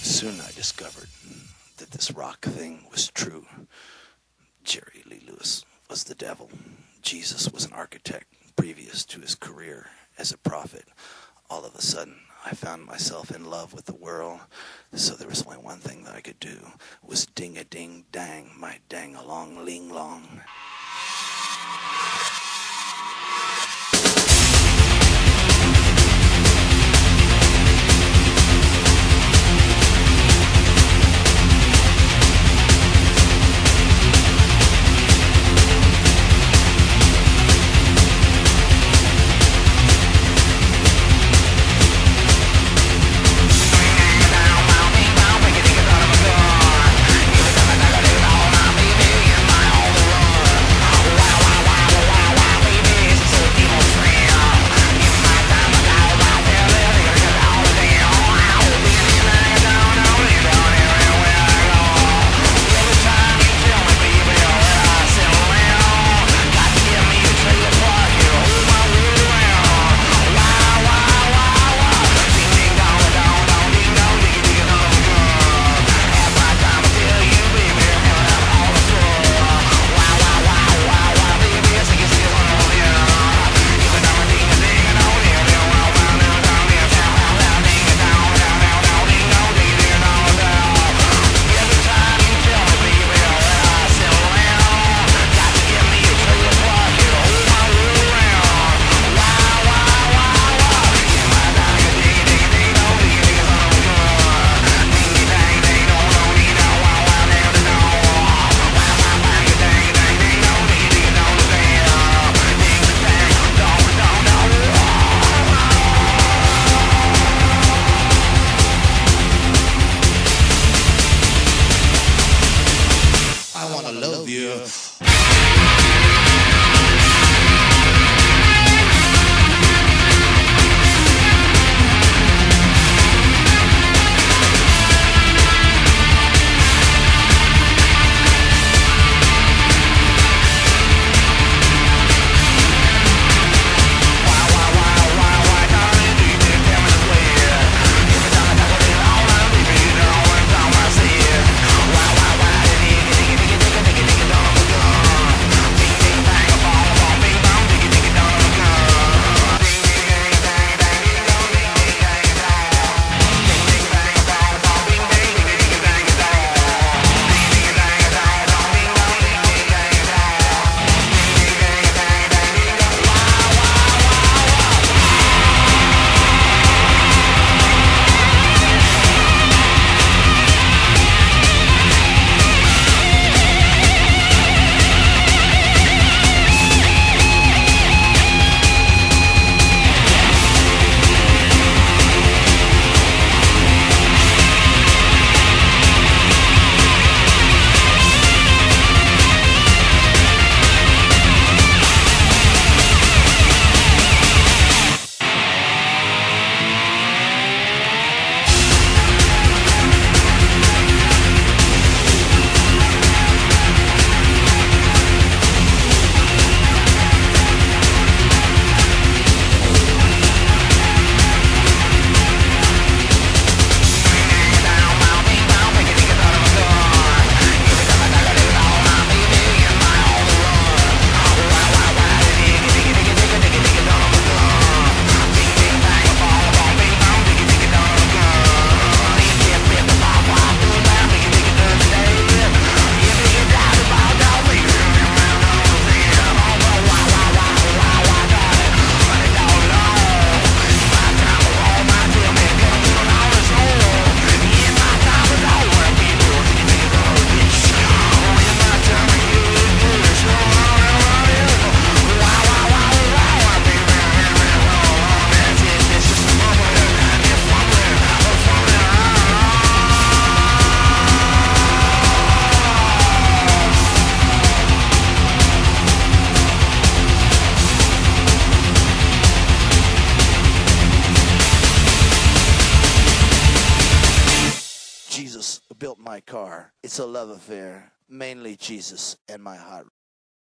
Soon I discovered that this rock thing was true. Jerry Lee Lewis was the devil. Jesus was an architect previous to his career as a prophet. All of a sudden, I found myself in love with the world. So there was only one thing that I could do, was ding-a-ding-dang, my dang-along-ling-long. Jesus built my car. It's a love affair, mainly Jesus and my hot